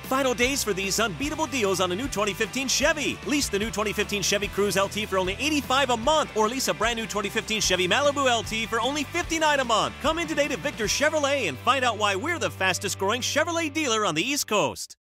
Final days for these unbeatable deals on the new 2015 Chevy. Lease the new 2015 Chevy Cruze LT for only $85 a month, or lease a brand new 2015 Chevy Malibu LT for only $59 a month. Come in today to Victor Chevrolet and find out why we're the fastest growing Chevrolet dealer on the East Coast.